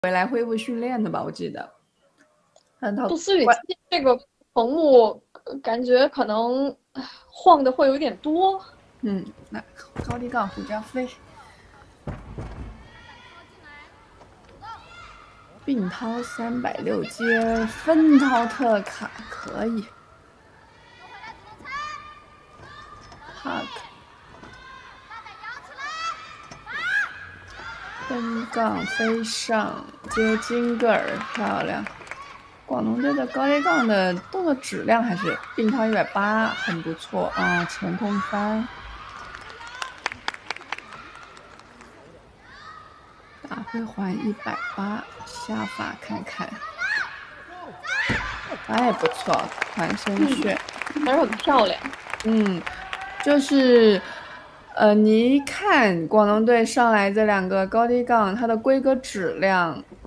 回来恢复训练的吧？我记得。 杜斯雨期这个棚目感觉可能晃的会有点多。 那高低杠胡家飞，并掏360接芬涛特卡可以。Hug，分杠飞上接金格尔，漂亮。广东队的高低杠的动作质量还是并掏180，很不错啊！前空翻，大回环180，下法看看，哎，不错，团身穴， 还是很漂亮。 就是，你一看广东队上来这2个高低杠，它的规格质量